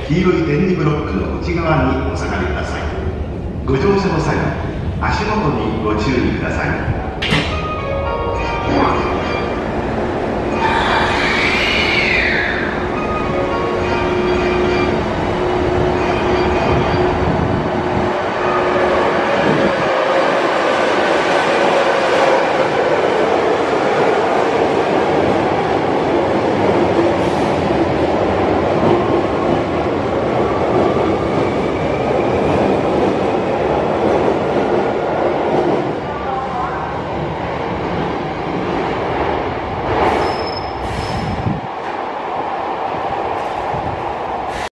黄色い点字ブロックの内側にお下がりください。ご乗車の際、足元にご注意ください。